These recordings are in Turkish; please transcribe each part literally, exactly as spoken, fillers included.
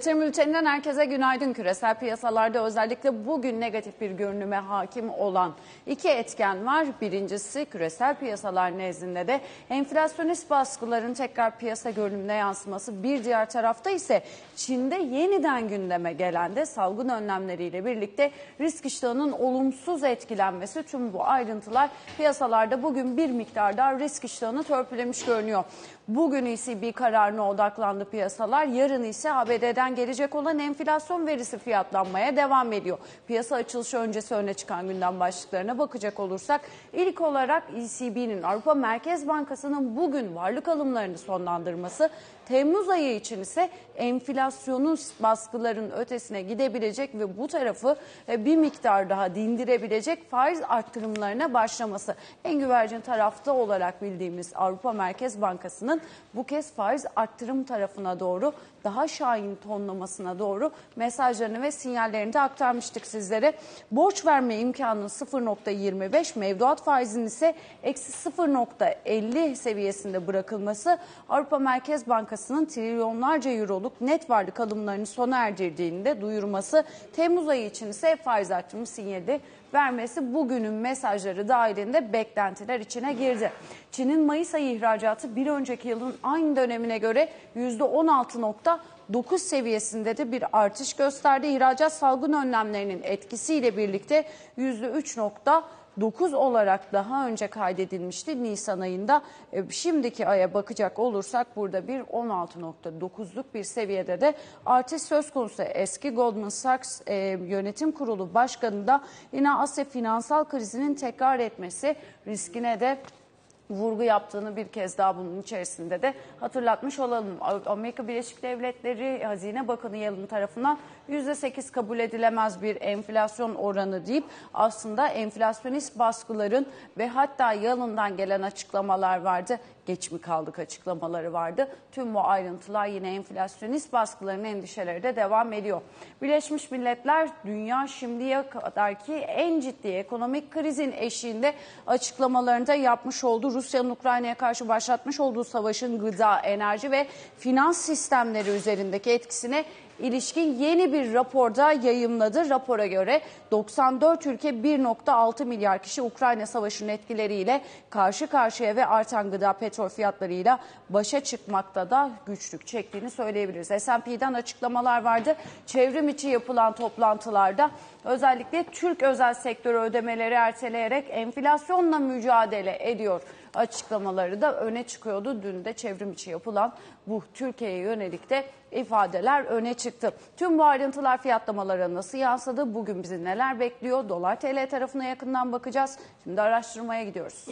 Yatırım bülteninden herkese günaydın. Küresel piyasalarda özellikle bugün negatif bir görünüme hakim olan iki etken var. Birincisi küresel piyasalar nezdinde de enflasyonist baskıların tekrar piyasa görünümüne yansıması. Bir diğer tarafta ise Çin'de yeniden gündeme gelen de salgın önlemleriyle birlikte risk iştahının olumsuz etkilenmesi. Tüm bu ayrıntılar piyasalarda bugün bir miktar daha risk iştahını törpülemiş görünüyor. Bugün E C B kararına odaklandı piyasalar. Yarın ise A B D'den gelecek olan enflasyon verisi fiyatlanmaya devam ediyor. Piyasa açılışı öncesi öne çıkan gündem başlıklarına bakacak olursak ilk olarak E C B'nin Avrupa Merkez Bankası'nın bugün varlık alımlarını sonlandırması, Temmuz ayı için ise enflasyonun baskıların ötesine gidebilecek ve bu tarafı bir miktar daha dindirebilecek faiz arttırımlarına başlaması. En güvercin tarafta olarak bildiğimiz Avrupa Merkez Bankası'nın bu kez faiz arttırım tarafına doğru, daha şahin tonlamasına doğru mesajlarını ve sinyallerini de aktarmıştık sizlere. Borç verme imkanının sıfır nokta yirmi beş, mevduat faizinin ise eksi sıfır nokta elli seviyesinde bırakılması, Avrupa Merkez Bankası'nın trilyonlarca euroluk net varlık alımlarını sona erdirdiğini de duyurması, Temmuz ayı için ise faiz artırımı sinyali vermesi bugünün mesajları dahilinde beklentiler içine girdi. Çin'in Mayıs ayı ihracatı bir önceki yılın aynı dönemine göre yüzde on altı nokta dokuz seviyesinde de bir artış gösterdi. İhracat salgın önlemlerinin etkisiyle birlikte yüzde üç nokta dokuz olarak daha önce kaydedilmişti Nisan ayında. Şimdiki aya bakacak olursak burada bir on altı nokta dokuzluk bir seviyede de artış söz konusu. Eski Goldman Sachs e, Yönetim Kurulu Başkanı da yine Asya finansal krizinin tekrar etmesi riskine de vurgu yaptığını bir kez daha bunun içerisinde de hatırlatmış olalım. Amerika Birleşik Devletleri Hazine Bakanı Yellen tarafından yüzde sekiz kabul edilemez bir enflasyon oranı deyip aslında enflasyonist baskıların ve hatta Yellen'dan gelen açıklamalar vardı. Geç mi kaldık açıklamaları vardı. Tüm bu ayrıntılar yine enflasyonist baskıların endişeleri de devam ediyor. Birleşmiş Milletler dünya şimdiye kadarki en ciddi ekonomik krizin eşiğinde açıklamalarını da yapmış oldu. Rusya'nın Ukrayna'ya karşı başlatmış olduğu savaşın gıda, enerji ve finans sistemleri üzerindeki etkisine ilişkin yeni bir raporda yayımladı. Rapora göre doksan dört ülke bir nokta altı milyar kişi Ukrayna Savaşı'nın etkileriyle karşı karşıya ve artan gıda petrol fiyatlarıyla başa çıkmakta da güçlük çektiğini söyleyebiliriz. S and P'den açıklamalar vardı. Çevrim içi yapılan toplantılarda özellikle Türk özel sektörü ödemeleri erteleyerek enflasyonla mücadele ediyor açıklamaları da öne çıkıyordu. Dün de çevrim içi yapılan bu Türkiye'ye yönelik de ifadeler öne çıktı. Tüm bu ayrıntılar fiyatlamalara nasıl yansıdı? Bugün bizi neler bekliyor? Dolar T L tarafına yakından bakacağız. Şimdi araştırmaya gidiyoruz.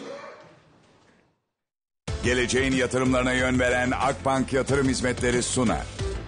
Geleceğin yatırımlarına yön veren Akbank Yatırım Hizmetleri sunar.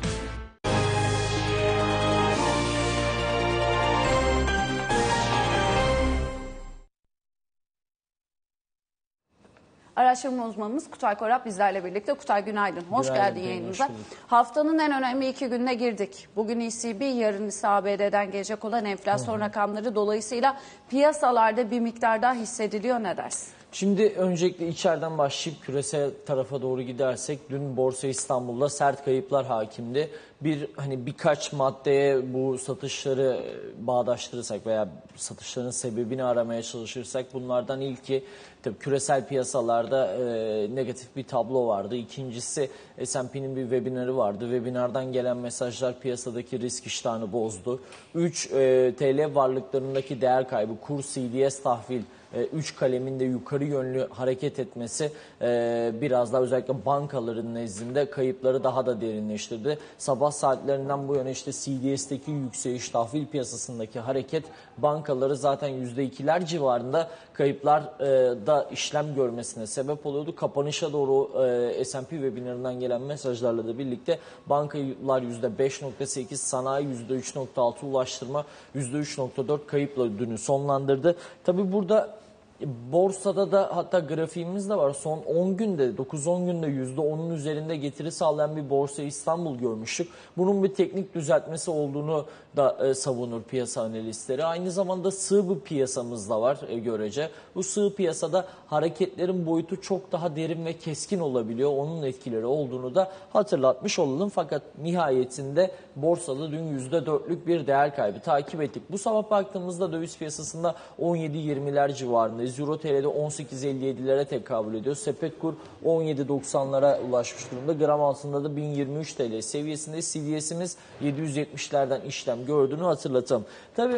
Araştırma uzmanımız Kutay Korap bizlerle birlikte. Kutay günaydın. Hoş günaydın, geldin yayınımıza. Haftanın en önemli iki gününe girdik. Bugün E C B, yarın ise A B D'den gelecek olan enflasyon Hı-hı. rakamları dolayısıyla piyasalarda bir miktar daha hissediliyor. Ne dersin? Şimdi öncelikle içeriden başlayıp küresel tarafa doğru gidersek dün Borsa İstanbul'da sert kayıplar hakimdi. Bir hani birkaç maddeye bu satışları bağdaştırırsak veya satışların sebebini aramaya çalışırsak bunlardan ilki tabii küresel piyasalarda e, negatif bir tablo vardı. İkincisi S and P'nin bir webinarı vardı. Webinardan gelen mesajlar piyasadaki risk iştahını bozdu. Üç e, T L varlıklarındaki değer kaybı, kur, C D S tahvil, üç kalemin de yukarı yönlü hareket etmesi biraz daha özellikle bankaların nezdinde kayıpları daha da derinleştirdi. Sabah saatlerinden bu yana işte C D S'teki yükseliş, tahvil piyasasındaki hareket bankaları zaten yüzde ikiler civarında kayıplar da işlem görmesine sebep oluyordu. Kapanışa doğru S and P webinarından gelen mesajlarla da birlikte bankalar yüzde beş nokta sekiz, sanayi yüzde üç nokta altı, ulaştırma yüzde üç nokta dört kayıpla dünü sonlandırdı. Tabii burada Borsada da hatta grafiğimiz de var. Son on günde, dokuz on günde yüzde onun üzerinde getiri sağlayan bir Borsa İstanbul görmüştük. Bunun bir teknik düzeltmesi olduğunu da e, savunur piyasa analistleri. Aynı zamanda sığ bir piyasamız da var e, görece. Bu sığ piyasada hareketlerin boyutu çok daha derin ve keskin olabiliyor. Onun etkileri olduğunu da hatırlatmış olalım. Fakat nihayetinde borsada dün yüzde dörtlük bir değer kaybı takip ettik. Bu sabah baktığımızda döviz piyasasında on yedi yirmiler civarındayız. Euro T L'de on sekiz elli yedilere tekabül ediyor. Sepet kur on yedi doksanlara ulaşmış durumda. Gram altında da bin yirmi üç T L seviyesinde. C D S'imiz yedi yüz yetmişlerden işlem gördüğünü hatırlatalım. Tabii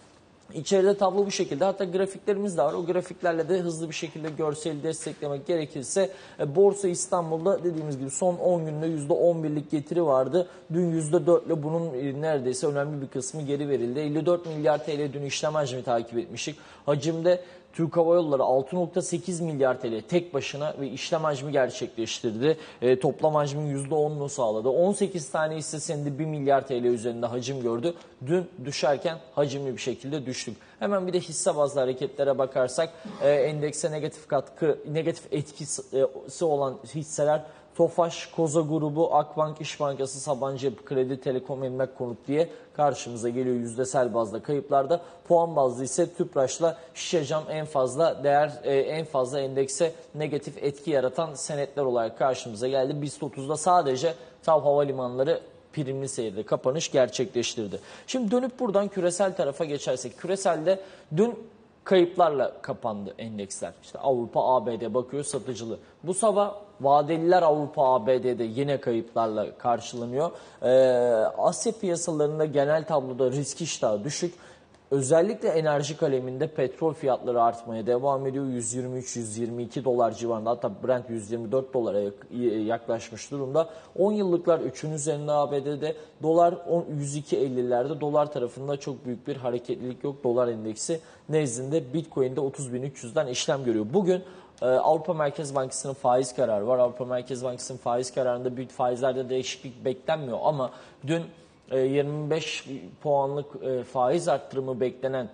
İçeride tablo bu şekilde, hatta grafiklerimiz de var. O grafiklerle de hızlı bir şekilde görseli desteklemek gerekirse e, Borsa İstanbul'da dediğimiz gibi son on günde yüzde on birlik getiri vardı. Dün yüzde dört ile bunun e, neredeyse önemli bir kısmı geri verildi. elli dört milyar T L dün işlem hacmi takip etmiştik. Hacimde Türk Hava Yolları altı nokta sekiz milyar T L tek başına ve işlem hacmi gerçekleştirdi. E, toplam hacmin yüzde onunu sağladı. on sekiz tane hisse senedi bir milyar T L üzerinde hacim gördü. Dün düşerken hacimli bir şekilde düştük. Hemen bir de hisse bazlı hareketlere bakarsak e, endekse negatif katkı, negatif etkisi olan hisseler Tofaş, Koza Grubu, Akbank, İş Bankası, Sabancı Yapı Kredi, Telekom, Emlak Konut diye karşımıza geliyor yüzdesel bazda kayıplarda. Puan bazlı ise Tüpraş'la Şişecam en fazla değer, e, en fazla endekse negatif etki yaratan senetler olarak karşımıza geldi. BIST otuzda sadece TAV Havalimanları primli seyirde kapanış gerçekleştirdi. Şimdi dönüp buradan küresel tarafa geçersek, küreselde dün kayıplarla kapandı endeksler. İşte Avrupa, A B D bakıyor satıcılı. Bu sabah vadeliler Avrupa, A B D'de yine kayıplarla karşılanıyor. Ee, Asya piyasalarında genel tabloda risk iştahı düşük. Özellikle enerji kaleminde petrol fiyatları artmaya devam ediyor. yüz yirmi üç yüz yirmi iki dolar civarında, hatta Brent yüz yirmi dört dolara yaklaşmış durumda. on yıllıklar üçün üzerinde A B D'de, dolar yüz iki ellilerde, dolar tarafında çok büyük bir hareketlilik yok. Dolar endeksi nezdinde Bitcoin'de otuz bin üç yüzden işlem görüyor. Bugün Avrupa Merkez Bankası'nın faiz kararı var. Avrupa Merkez Bankası'nın faiz kararında büyük faizlerde değişiklik beklenmiyor ama dün yirmi beş puanlık faiz arttırımı beklenen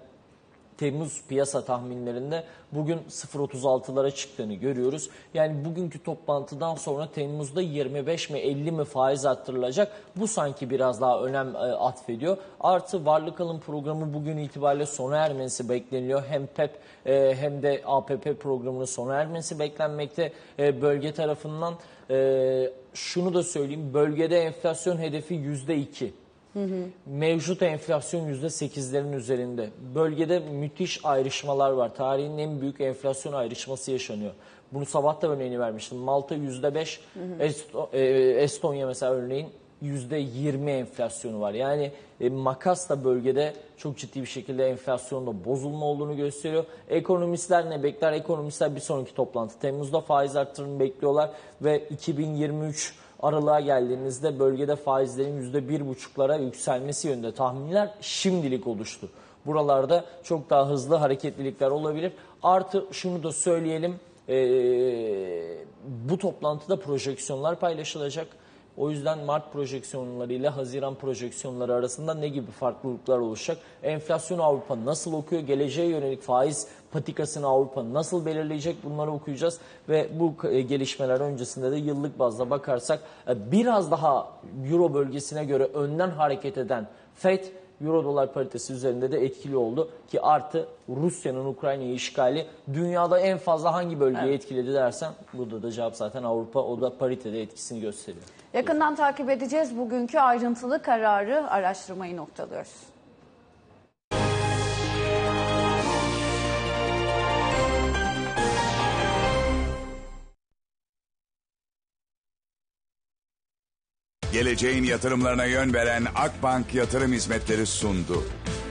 Temmuz piyasa tahminlerinde bugün sıfır virgül otuz altılara çıktığını görüyoruz. Yani bugünkü toplantıdan sonra Temmuz'da yirmi beş mi elli mi faiz arttırılacak? Bu sanki biraz daha önem atfediyor. Artı varlık alım programı bugün itibariyle sona ermesi bekleniyor. Hem P E P hem de A P P programının sona ermesi beklenmekte bölge tarafından. Şunu da söyleyeyim, bölgede enflasyon hedefi yüzde iki. Hı hı. Mevcut enflasyon yüzde sekizlerin üzerinde. Bölgede müthiş ayrışmalar var. Tarihin en büyük enflasyon ayrışması yaşanıyor. Bunu sabah da örneğini vermiştim. Malta yüzde beş, Estonya mesela örneğin yüzde yirmi enflasyonu var. Yani e, makas da bölgede çok ciddi bir şekilde enflasyonda bozulma olduğunu gösteriyor. Ekonomistler ne bekler? Ekonomistler bir sonraki toplantı Temmuz'da faiz arttırımını bekliyorlar ve iki bin yirmi üç aralığa geldiğimizde bölgede faizlerin yüzde bir buçuklara yükselmesi yönünde tahminler şimdilik oluştu. Buralarda çok daha hızlı hareketlilikler olabilir. Artı şunu da söyleyelim, ee, bu toplantıda projeksiyonlar paylaşılacak. O yüzden Mart projeksiyonları ile Haziran projeksiyonları arasında ne gibi farklılıklar oluşacak? Enflasyonu Avrupa nasıl okuyor? Geleceğe yönelik faiz patikasını Avrupa nasıl belirleyecek? Bunları okuyacağız. Ve bu gelişmeler öncesinde de yıllık bazda bakarsak biraz daha Euro bölgesine göre önden hareket eden F E D, Euro dolar paritesi üzerinde de etkili oldu ki artı Rusya'nın Ukrayna'yı işgali dünyada en fazla hangi bölgeyi evet. etkiledi dersen burada da cevap zaten Avrupa, o da paritede etkisini gösteriyor. Yakından takip edeceğiz bugünkü ayrıntılı kararı, araştırmayı noktalıyoruz. Geleceğin yatırımlarına yön veren Akbank Yatırım Hizmetleri sundu.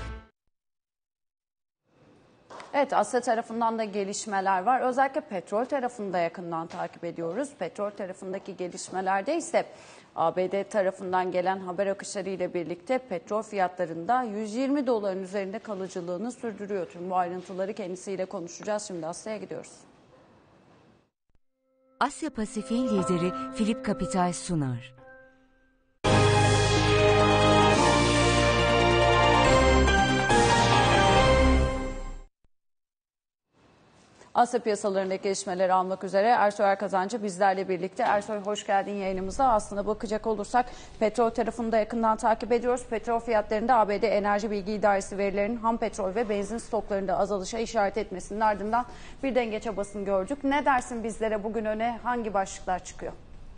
Evet, Asya tarafından da gelişmeler var. Özellikle petrol tarafında yakından takip ediyoruz. Petrol tarafındaki gelişmelerde ise A B D tarafından gelen haber akışları ile birlikte petrol fiyatlarında yüz yirmi doların üzerinde kalıcılığını sürdürüyor. Tüm bu ayrıntıları kendisiyle konuşacağız. Şimdi Asya'ya gidiyoruz. Asya Pasifik'in lideri Philip Capital sunar. Asya piyasalarındaki gelişmeleri almak üzere Ersoy Erkazancı bizlerle birlikte. Ersoy, hoş geldin yayınımıza. Aslında bakacak olursak petrol tarafını da yakından takip ediyoruz. Petrol fiyatlarında A B D Enerji Bilgi İdaresi verilerinin ham petrol ve benzin stoklarında azalışa işaret etmesinin ardından bir denge çabasını gördük. Ne dersin, bizlere bugün öne hangi başlıklar çıkıyor?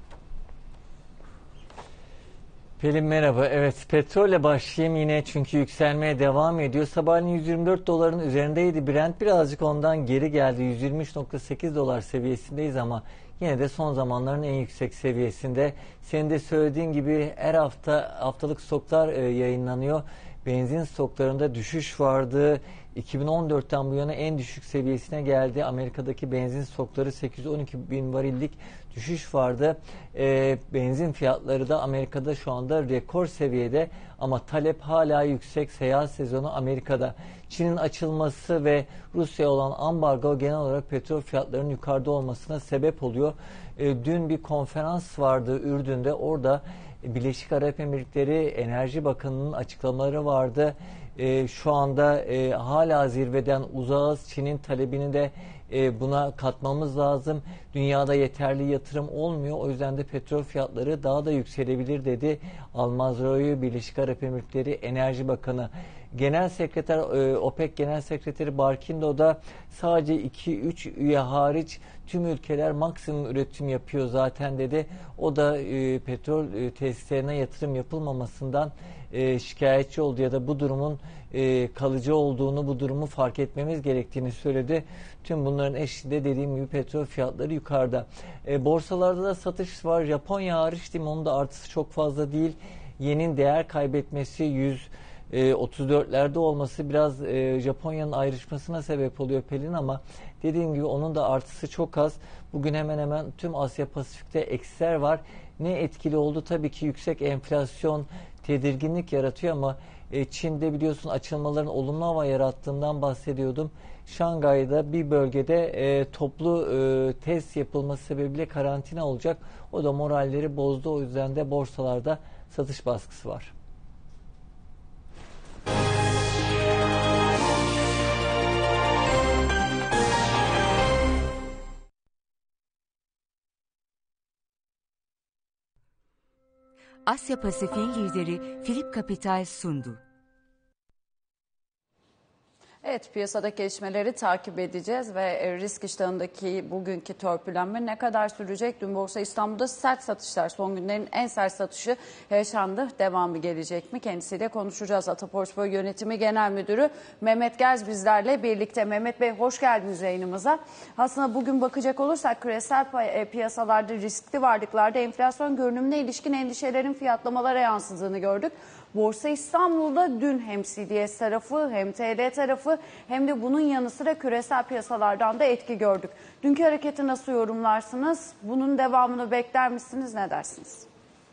Pelin merhaba. Evet, petrolle başlayayım yine çünkü yükselmeye devam ediyor. Sabahleyin yüz yirmi dört doların üzerindeydi. Brent birazcık ondan geri geldi. yüz yirmi üç nokta sekiz dolar seviyesindeyiz ama yine de son zamanların en yüksek seviyesinde. Senin de söylediğin gibi her hafta haftalık stoklar e, yayınlanıyor. Benzin stoklarında düşüş vardı. iki bin on dörtten bu yana en düşük seviyesine geldi. Amerika'daki benzin stokları sekiz yüz on iki bin varillik düşüş vardı. E, benzin fiyatları da Amerika'da şu anda rekor seviyede ama talep hala yüksek. Seyahat sezonu Amerika'da. Çin'in açılması ve Rusya'ya olan ambargo genel olarak petrol fiyatlarının yukarıda olmasına sebep oluyor. E, dün bir konferans vardı Ürdün'de. Orada Birleşik Arap Emirlikleri Enerji Bakanı'nın açıklamaları vardı. E, şu anda e, hala zirveden uzağız. Çin'in talebini de e, buna katmamız lazım. Dünyada yeterli yatırım olmuyor. O yüzden de petrol fiyatları daha da yükselebilir dedi Al-Mazrou'i, Birleşik Arap Emirlikleri Enerji Bakanı. Genel Sekreter e, OPEC Genel Sekreteri Barkindo da sadece iki üç üye hariç tüm ülkeler maksimum üretim yapıyor zaten dedi. O da e, petrol e, tesislerine yatırım yapılmamasından e, şikayetçi oldu ya da bu durumun e, kalıcı olduğunu, bu durumu fark etmemiz gerektiğini söyledi. Tüm bunların eşliğinde dediğim gibi petrol fiyatları yukarıda. E, borsalarda da satış var. Japonya hariç değil mi? Onun da artısı çok fazla değil. Yenin değer kaybetmesi yüz otuz dörtlerde olması biraz e, Japonya'nın ayrışmasına sebep oluyor Pelin ama dediğim gibi onun da artısı çok az. Bugün hemen hemen tüm Asya Pasifik'te eksiler var. Ne etkili oldu? Tabii ki yüksek enflasyon tedirginlik yaratıyor ama e, Çin'de biliyorsun açılmaların olumlu hava yarattığından bahsediyordum. Şangay'da bir bölgede e, toplu e, test yapılması sebebiyle karantina olacak. O da moralleri bozdu. O yüzden de borsalarda satış baskısı var. Asya Pasifik lideri Philip Capital sundu. Evet, piyasadaki gelişmeleri takip edeceğiz ve risk iştahındaki bugünkü törpülenme ne kadar sürecek? Dün Borsa İstanbul'da sert satışlar, son günlerin en sert satışı yaşandı. Devamı gelecek mi? Kendisiyle konuşacağız. Ata Portföy Yönetimi Genel Müdürü Mehmet Gerz bizlerle birlikte. Mehmet Bey, hoş geldiniz yayınımıza. Aslında bugün bakacak olursak küresel piyasalarda riskli varlıklarda enflasyon görünümüne ilişkin endişelerin fiyatlamalara yansıdığını gördük. Borsa İstanbul'da dün hem C D S tarafı hem T L tarafı hem de bunun yanı sıra küresel piyasalardan da etki gördük. Dünkü hareketi nasıl yorumlarsınız? Bunun devamını bekler misiniz? Ne dersiniz?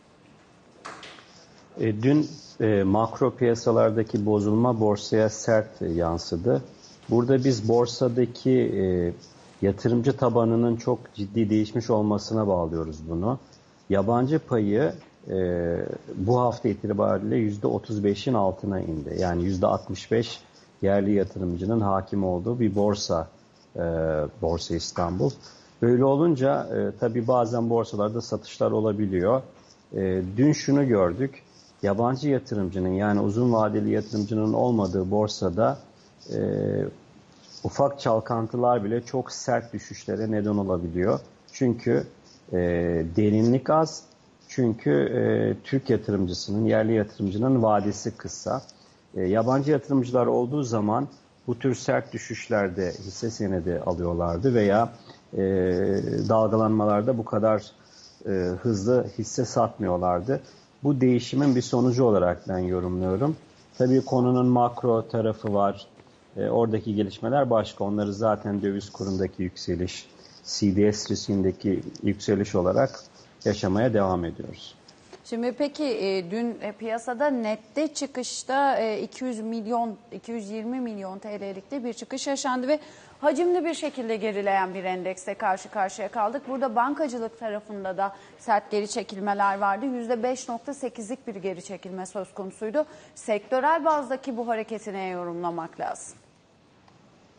E, dün e, makro piyasalardaki bozulma borsaya sert e, yansıdı. Burada biz borsadaki e, yatırımcı tabanının çok ciddi değişmiş olmasına bağlıyoruz bunu. Yabancı payı Ee, bu hafta itibariyle yüzde otuz beşin altına indi. Yani yüzde altmış beş yerli yatırımcının hakim olduğu bir borsa, e, Borsa İstanbul. Böyle olunca e, tabii bazen borsalarda satışlar olabiliyor. E, dün şunu gördük, yabancı yatırımcının yani uzun vadeli yatırımcının olmadığı borsada e, ufak çalkantılar bile çok sert düşüşlere neden olabiliyor. Çünkü e, derinlik az. Çünkü e, Türk yatırımcısının, yerli yatırımcının vadesi kısa. E, yabancı yatırımcılar olduğu zaman bu tür sert düşüşlerde hisse senedi alıyorlardı veya e, dalgalanmalarda bu kadar e, hızlı hisse satmıyorlardı. Bu değişimin bir sonucu olarak ben yorumluyorum. Tabii konunun makro tarafı var. E, oradaki gelişmeler başka. Onları zaten döviz kurundaki yükseliş, C D S riskindeki yükseliş olarak yaşamaya devam ediyoruz. Şimdi peki e, dün e, piyasada nette çıkışta e, iki yüz milyon, iki yüz yirmi milyon T L'likte bir çıkış yaşandı ve hacimli bir şekilde gerileyen bir endekste karşı karşıya kaldık. Burada bankacılık tarafında da sert geri çekilmeler vardı. yüzde beş nokta sekizlik bir geri çekilme söz konusuydu. Sektörel bazdaki bu hareketi neye yorumlamak lazım?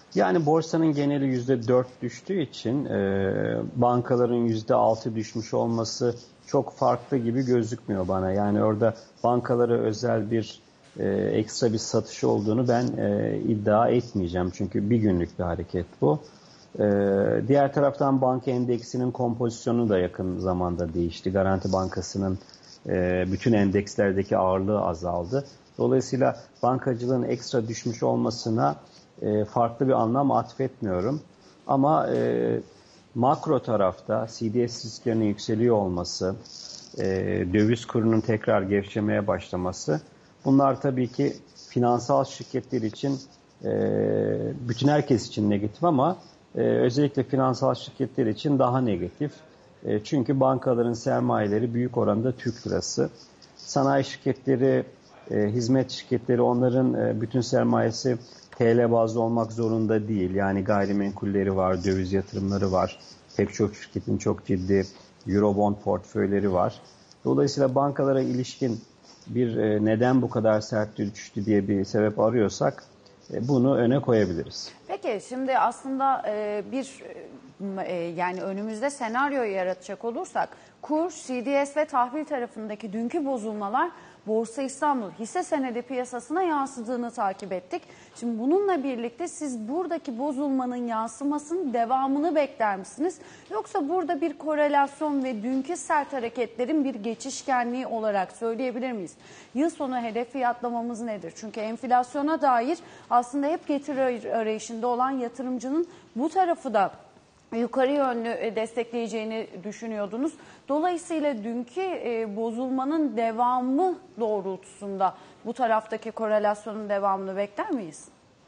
Yani borsanın geneli yüzde dört düştüğü için e, bankaların yüzde altı düşmüş olması çok farklı gibi gözükmüyor bana. Yani orada bankalara özel bir e, ekstra bir satış olduğunu ben e, iddia etmeyeceğim. Çünkü bir günlük bir hareket bu. E, diğer taraftan banka endeksinin kompozisyonu da yakın zamanda değişti. Garanti Bankası'nın e, bütün endekslerdeki ağırlığı azaldı. Dolayısıyla bankacılığın ekstra düşmüş olmasına e, farklı bir anlam atfetmiyorum. Ama e, makro tarafta C D S risklerinin yükseliyor olması, e, döviz kurunun tekrar gevşemeye başlaması, bunlar tabii ki finansal şirketler için, e, bütün herkes için negatif ama e, özellikle finansal şirketler için daha negatif. E, çünkü bankaların sermayeleri büyük oranda Türk lirası. Sanayi şirketleri, e, hizmet şirketleri, onların e, bütün sermayesi T L bazlı olmak zorunda değil. Yani gayrimenkulleri var, döviz yatırımları var. Pek çok şirketin çok ciddi Eurobond portföyleri var. Dolayısıyla bankalara ilişkin bir e, neden bu kadar sert düştü diye bir sebep arıyorsak e, bunu öne koyabiliriz. Peki şimdi aslında e, bir e, yani önümüzde senaryo yaratacak olursak kur, C D S ve tahvil tarafındaki dünkü bozulmalar Borsa İstanbul hisse senedi piyasasına yansıdığını takip ettik. Şimdi bununla birlikte siz buradaki bozulmanın yansımasının devamını bekler misiniz? Yoksa burada bir korelasyon ve dünkü sert hareketlerin bir geçişkenliği olarak söyleyebilir miyiz? Yıl sonu hedef fiyatlamamız nedir? Çünkü enflasyona dair aslında hep getiri arayışında olan yatırımcının bu tarafı da yukarı yönlü destekleyeceğini düşünüyordunuz. Dolayısıyla dünkü e, bozulmanın devamı doğrultusunda bu taraftaki korelasyonun devamını bekler miyiz?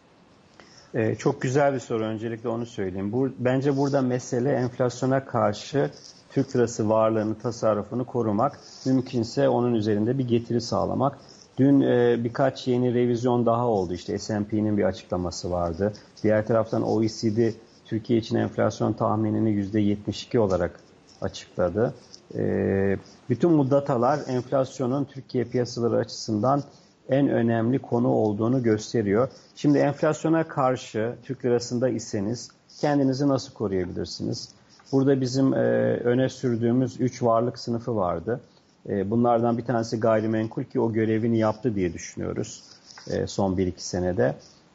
Ee, çok güzel bir soru. Öncelikle onu söyleyeyim. Bu, bence burada mesele enflasyona karşı Türk lirası varlığını, tasarrufunu korumak. Mümkünse onun üzerinde bir getiri sağlamak. Dün e, birkaç yeni revizyon daha oldu. İşte S and P'nin bir açıklaması vardı. Diğer taraftan O E C D Türkiye için enflasyon tahminini yüzde yetmiş iki olarak açıkladı. E, bütün bu datalar enflasyonun Türkiye piyasaları açısından en önemli konu olduğunu gösteriyor. Şimdi enflasyona karşı Türk lirasında iseniz kendinizi nasıl koruyabilirsiniz? Burada bizim e, öne sürdüğümüz üç varlık sınıfı vardı. E, bunlardan bir tanesi gayrimenkul ki o görevini yaptı diye düşünüyoruz e, son bir iki senede.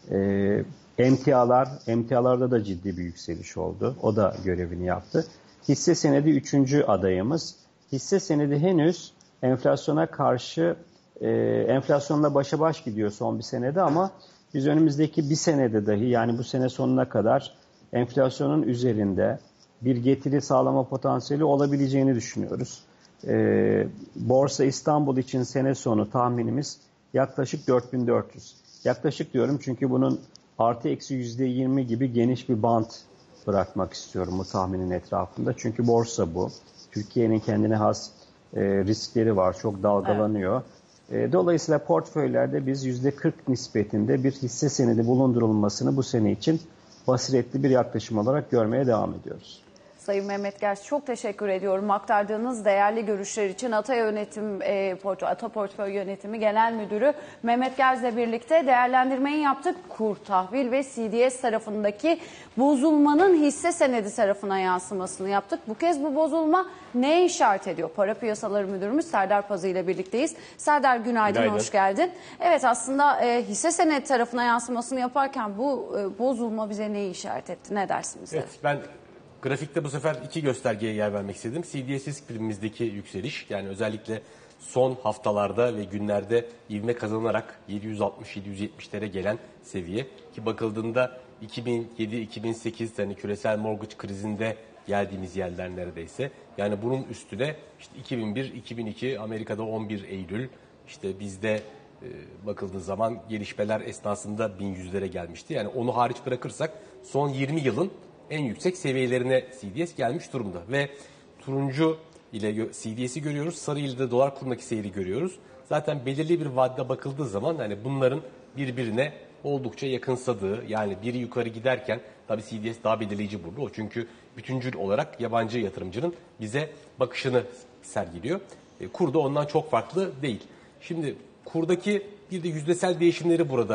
E, Emtialar, emtialarda da ciddi bir yükseliş oldu. O da görevini yaptı. Hisse senedi üçüncü adayımız. Hisse senedi henüz enflasyona karşı e, enflasyonla başa baş gidiyor son bir senede ama biz önümüzdeki bir senede dahi yani bu sene sonuna kadar enflasyonun üzerinde bir getiri sağlama potansiyeli olabileceğini düşünüyoruz. E, Borsa İstanbul için sene sonu tahminimiz yaklaşık dört bin dört yüz. Yaklaşık diyorum çünkü bunun artı eksi yüzde yirmi gibi geniş bir bant bırakmak istiyorum bu tahminin etrafında. Çünkü borsa bu. Türkiye'nin kendine has e, riskleri var. Çok dalgalanıyor. Evet. E, dolayısıyla portföylerde biz yüzde kırk nispetinde bir hisse senedi bulundurulmasını bu sene için basiretli bir yaklaşım olarak görmeye devam ediyoruz. Sayın Mehmet Gerç çok teşekkür ediyorum. Aktardığınız değerli görüşler için Ata Yönetim, e, Ata Portföy Yönetimi Genel Müdürü Mehmet Gerz'le birlikte değerlendirmeyi yaptık. Kur, tahvil ve C D S tarafındaki bozulmanın hisse senedi tarafına yansımasını yaptık. Bu kez bu bozulma neye işaret ediyor? Para Piyasaları Müdürümüz Serdar Pazı ile birlikteyiz. Serdar günaydın, günaydın. Hoş geldin. Evet aslında e, hisse senedi tarafına yansımasını yaparken bu e, bozulma bize neyi işaret etti? Ne dersiniz? Evet ben... Grafikte bu sefer iki göstergeye yer vermek istedim. C D S risk primimizdeki yükseliş, yani özellikle son haftalarda ve günlerde ivme kazanarak yedi yüz altmış yedi yüz yetmişlere gelen seviye ki bakıldığında iki bin yedi iki bin sekiz hani küresel mortgage krizinde geldiğimiz yerler neredeyse. Yani bunun üstüne işte iki bin bir iki bin iki Amerika'da on bir Eylül, işte bizde e, bakıldığı zaman gelişmeler esnasında bin yüzlere gelmişti. Yani onu hariç bırakırsak son yirmi yılın en yüksek seviyelerine C D S gelmiş durumda ve turuncu ile C D S'i görüyoruz, sarı ile de dolar kurundaki seyri görüyoruz. Zaten belirli bir vadede bakıldığı zaman hani bunların birbirine oldukça yakınsadığı, yani biri yukarı giderken tabii C D S daha belirleyici burada o, çünkü bütüncül olarak yabancı yatırımcının bize bakışını sergiliyor. E, kur da ondan çok farklı değil. Şimdi kurdaki bir de yüzdesel değişimleri burada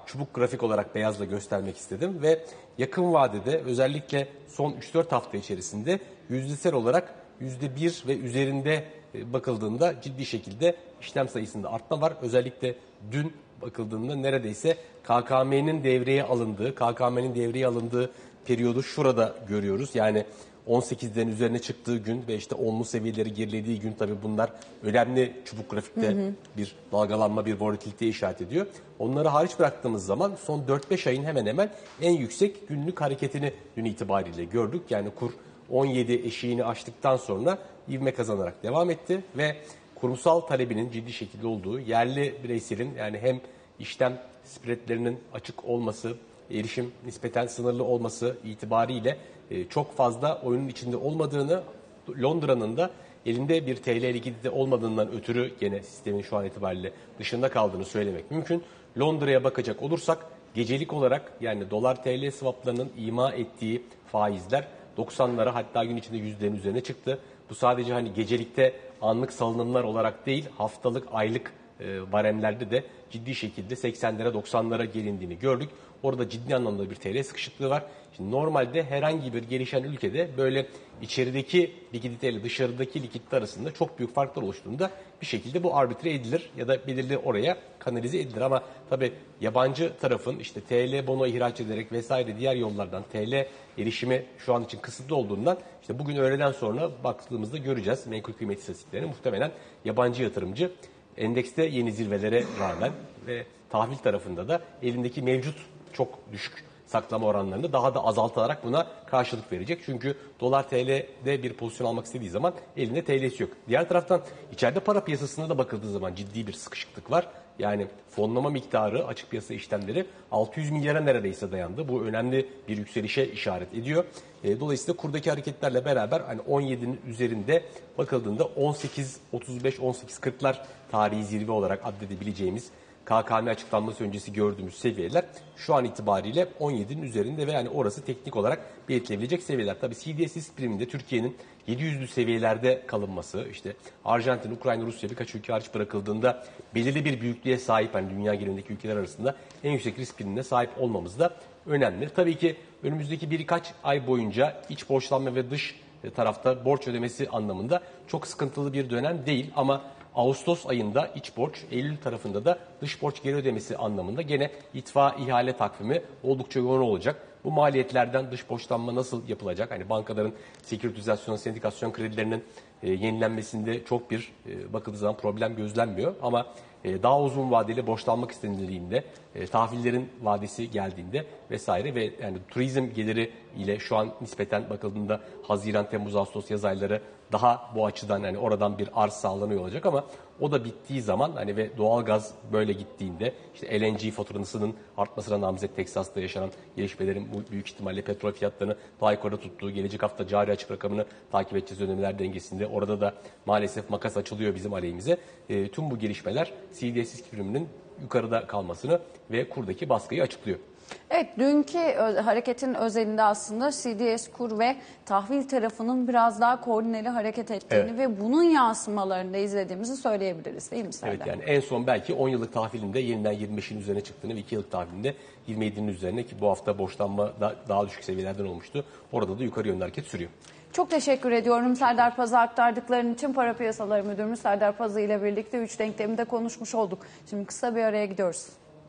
çubuk grafik olarak beyazla göstermek istedim ve yakın vadede özellikle son üç dört hafta içerisinde yüzdesel olarak yüzde bir ve üzerinde bakıldığında ciddi şekilde işlem sayısında artma var. Özellikle dün bakıldığında neredeyse K K M'nin devreye alındığı, K K M'nin devreye alındığı periyodu şurada görüyoruz. Yani on sekizlerin üzerine çıktığı gün ve işte onlu seviyeleri gerilediği gün, tabii bunlar önemli çubuk grafikte hı hı. bir dalgalanma, bir volatilite işaret ediyor. Onları hariç bıraktığımız zaman son dört beş ayın hemen hemen en yüksek günlük hareketini dün itibariyle gördük. Yani kur on yedi eşiğini aştıktan sonra ivme kazanarak devam etti ve kurumsal talebinin ciddi şekilde olduğu, yerli bireyselin yani hem işlem spreadlerinin açık olması, erişim nispeten sınırlı olması itibariyle çok fazla oyunun içinde olmadığını, Londra'nın da elinde bir T L likidite olmadığından ötürü gene sistemin şu an itibariyle dışında kaldığını söylemek mümkün. Londra'ya bakacak olursak gecelik olarak yani dolar T L swaplarının ima ettiği faizler doksanlara, hatta gün içinde yüzlerin üzerine çıktı. Bu sadece hani gecelikte anlık salınımlar olarak değil, haftalık, aylık e, baremlerde de ciddi şekilde seksenlere doksanlara gelindiğini gördük. Orada ciddi anlamda bir T L sıkışıklığı var. Şimdi normalde herhangi bir gelişen ülkede böyle içerideki likidite ile dışarıdaki likidite arasında çok büyük farklar oluştuğunda bir şekilde bu arbitre edilir ya da belirli oraya kanalize edilir. Ama tabii yabancı tarafın işte T L bono ihraç ederek vesaire diğer yollardan T L erişimi şu an için kısıtlı olduğundan işte bugün öğleden sonra baktığımızda göreceğiz menkul kıymet istatistiklerini. Muhtemelen yabancı yatırımcı endekste yeni zirvelere rağmen ve tahvil tarafında da elindeki mevcut çok düşük saklama oranlarını daha da azaltarak buna karşılık verecek. Çünkü dolar T L'de bir pozisyon almak istediği zaman elinde T L'si yok. Diğer taraftan içeride para piyasasına da bakıldığı zaman ciddi bir sıkışıklık var. Yani fonlama miktarı, açık piyasa işlemleri altı yüz milyara neredeyse dayandı. Bu önemli bir yükselişe işaret ediyor. Dolayısıyla kurdaki hareketlerle beraber hani on yedinin üzerinde bakıldığında on sekiz otuz beş on sekiz kırklar tarihi zirve olarak addedebileceğimiz K K M açıklanması öncesi gördüğümüz seviyeler şu an itibariyle on yedinin üzerinde ve yani orası teknik olarak belirtilebilecek seviyeler. Tabii C D S risk priminde Türkiye'nin yedi yüzlü seviyelerde kalınması, işte Arjantin, Ukrayna, Rusya birkaç ülke hariç bırakıldığında belirli bir büyüklüğe sahip, hani dünya genelindeki ülkeler arasında en yüksek risk primine sahip olmamız da önemli. Tabii ki önümüzdeki birkaç ay boyunca iç borçlanma ve dış tarafta borç ödemesi anlamında çok sıkıntılı bir dönem değil ama Ağustos ayında iç borç, Eylül tarafında da dış borç geri ödemesi anlamında gene itfa ihale takvimi oldukça yoğun olacak. Bu maliyetlerden dış borçlanma nasıl yapılacak? Hani bankaların seküritizasyon, sendikasyon kredilerinin e, yenilenmesinde çok bir e, bakıldığı zaman problem gözlenmiyor. Ama e, daha uzun vadeli borçlanmak istenildiğinde, e, tahvillerin vadesi geldiğinde vesaire ve yani turizm geliri ile şu an nispeten bakıldığında Haziran, Temmuz, Ağustos yaz ayları daha bu açıdan hani oradan bir arz sağlanıyor olacak ama o da bittiği zaman hani ve doğalgaz böyle gittiğinde işte L N G faturasının artmasına namzet Teksas'ta yaşanan gelişmelerin bu büyük ihtimalle petrol fiyatlarını daha yukarıda tuttuğu, gelecek hafta cari açık rakamını takip edeceğiz ödemeler dengesinde. Orada da maalesef makas açılıyor bizim aleyhimize. E, tüm bu gelişmeler C D S risk priminin yukarıda kalmasını ve kurdaki baskıyı açıklıyor. Evet, dünkü hareketin özelinde aslında C D S kur ve tahvil tarafının biraz daha koordineli hareket ettiğini evet. ve bunun yansımalarını da izlediğimizi söyleyebiliriz değil mi Serdar? Evet, yani en son belki on yıllık tahvilinde yeniden yirmi beşin üzerine çıktığını ve iki yıllık tahvilinde yirmi yedinin üzerine ki bu hafta borçlanma da daha düşük seviyelerden olmuştu. Orada da yukarı yönlü hareket sürüyor. Çok teşekkür ediyorum Serdar Paz'a aktardıkların için. Para Piyasaları Müdürümüz Serdar Paz'ı ile birlikte üç denklemde konuşmuş olduk. Şimdi kısa bir araya gidiyoruz.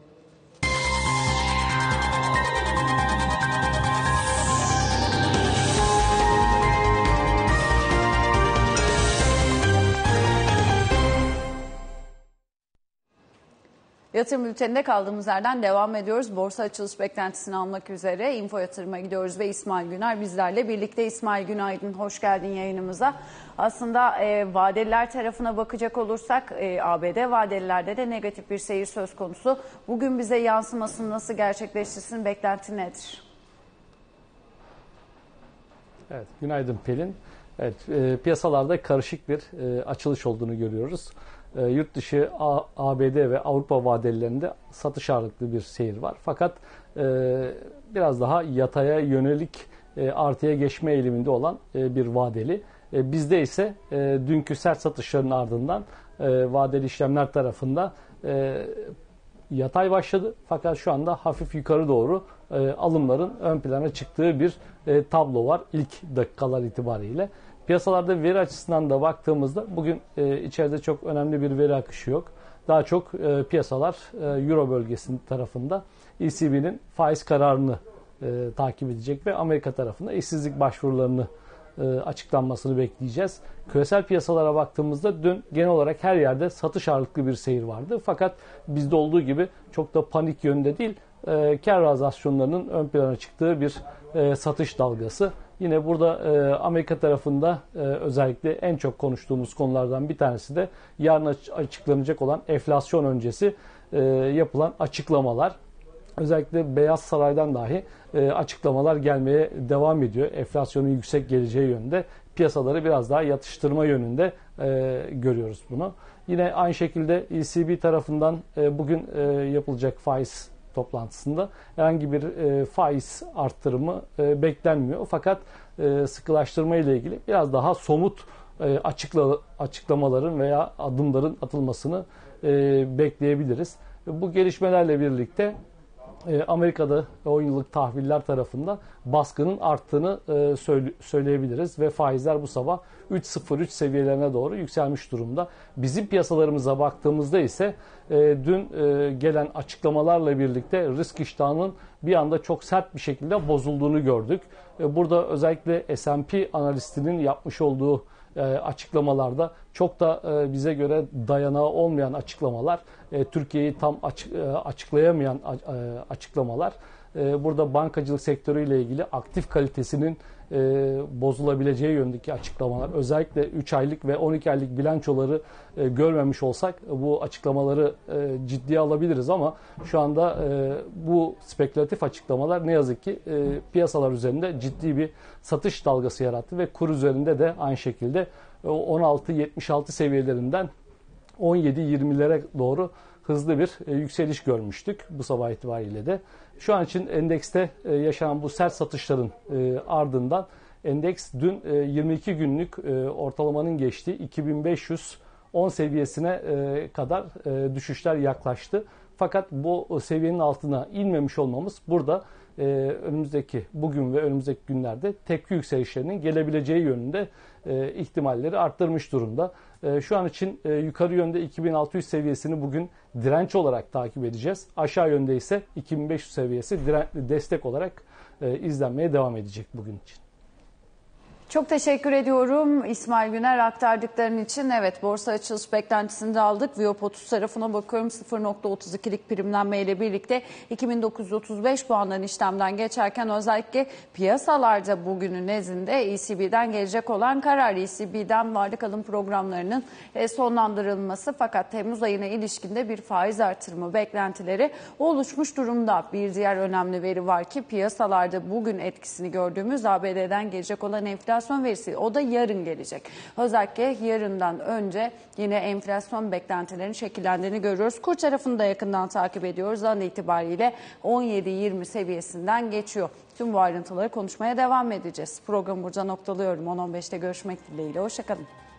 Yatırım bülteninde kaldığımız yerden devam ediyoruz. Borsa açılış beklentisini almak üzere Info Yatırım'a gidiyoruz ve İsmail Güner bizlerle birlikte. İsmail günaydın, hoş geldin yayınımıza. Aslında e, vadeliler tarafına bakacak olursak e, A B D vadelilerde de negatif bir seyir söz konusu. Bugün bize yansımasını nasıl gerçekleştirsin, beklenti nedir? Evet, günaydın Pelin. Evet, e, piyasalarda karışık bir e, açılış olduğunu görüyoruz. E, yurt dışı A, ABD ve Avrupa vadelilerinde satış ağırlıklı bir seyir var. Fakat e, biraz daha yataya yönelik e, artıya geçme eğiliminde olan e, bir vadeli. E, bizde ise e, dünkü sert satışların ardından e, vadeli işlemler tarafında e, yatay başladı fakat şu anda hafif yukarı doğru e, alımların ön plana çıktığı bir e, tablo var ilk dakikalar itibariyle. Piyasalarda veri açısından da baktığımızda bugün e, içeride çok önemli bir veri akışı yok. Daha çok e, piyasalar e, Euro bölgesinin tarafında E C B'nin faiz kararını e, takip edecek ve Amerika tarafında işsizlik başvurularını e, açıklanmasını bekleyeceğiz. Küresel piyasalara baktığımızda dün genel olarak her yerde satış ağırlıklı bir seyir vardı. Fakat bizde olduğu gibi çok da panik yönde değil, e, kar realizasyonlarının ön plana çıktığı bir e, satış dalgası. Yine burada e, Amerika tarafında e, özellikle en çok konuştuğumuz konulardan bir tanesi de yarın açıklanacak olan enflasyon öncesi e, yapılan açıklamalar. Özellikle Beyaz Saray'dan dahi e, açıklamalar gelmeye devam ediyor. Enflasyonun yüksek geleceği yönünde, piyasaları biraz daha yatıştırma yönünde e, görüyoruz bunu. Yine aynı şekilde E C B tarafından e, bugün e, yapılacak faiz toplantısında herhangi bir e, faiz arttırımı e, beklenmiyor. Fakat e, sıkılaştırma ile ilgili biraz daha somut e, açıkla, açıklamaların veya adımların atılmasını e, bekleyebiliriz. Bu gelişmelerle birlikte e, Amerika'da on yıllık tahviller tarafında baskının arttığını e, söyle, söyleyebiliriz ve faizler bu sabah üç nokta sıfır üç seviyelerine doğru yükselmiş durumda. Bizim piyasalarımıza baktığımızda ise e, dün e, gelen açıklamalarla birlikte risk iştahının bir anda çok sert bir şekilde bozulduğunu gördük. E, burada özellikle S and P analistinin yapmış olduğu e, açıklamalarda çok da e, bize göre dayanağı olmayan açıklamalar, e, Türkiye'yi tam açık, e, açıklayamayan e, açıklamalar. E, burada bankacılık sektörüyle ilgili aktif kalitesinin e, bozulabileceği yönündeki açıklamalar. Özellikle üç aylık ve on iki aylık bilançoları e, görmemiş olsak bu açıklamaları e, ciddiye alabiliriz ama şu anda e, bu spekülatif açıklamalar ne yazık ki e, piyasalar üzerinde ciddi bir satış dalgası yarattı ve kur üzerinde de aynı şekilde on altı yetmiş altı seviyelerinden on yedi yirmilere doğru hızlı bir e, yükseliş görmüştük bu sabah itibariyle de. Şu an için endekste e, yaşanan bu sert satışların e, ardından endeks dün e, yirmi iki günlük e, ortalamanın geçtiği iki bin beş yüz on seviyesine e, kadar e, düşüşler yaklaştı. Fakat bu seviyenin altına inmemiş olmamız burada e, önümüzdeki bugün ve önümüzdeki günlerde tepki yükselişlerinin gelebileceği yönünde e, ihtimalleri arttırmış durumda. E, şu an için e, yukarı yönde iki bin altı yüz seviyesini bugün direnç olarak takip edeceğiz. Aşağı yönde ise iki bin beş yüz seviyesi diren, destek olarak e, izlenmeye devam edecek bugün için. Çok teşekkür ediyorum İsmail Güner aktardıkların için. Evet, borsa açılış beklentisini de aldık. Viyop otuz tarafına bakıyorum, sıfır nokta otuz ikilik primlenme ile birlikte iki bin dokuz yüz otuz beş puandan işlemden geçerken özellikle piyasalarda bugünün nezdinde E C B'den gelecek olan karar, E C B'den varlık alım programlarının sonlandırılması, fakat Temmuz ayına ilişkinde bir faiz artırımı beklentileri oluşmuş durumda. Bir diğer önemli veri var ki piyasalarda bugün etkisini gördüğümüz A B D'den gelecek olan enflasyon verisi, o da yarın gelecek. Özellikle yarından önce yine enflasyon beklentilerinin şekillendiğini görüyoruz. Kur tarafını da yakından takip ediyoruz. An itibariyle on yedi yirmi seviyesinden geçiyor. Tüm bu ayrıntıları konuşmaya devam edeceğiz. Programı burada noktalıyorum. on on beşte görüşmek dileğiyle. Hoşçakalın.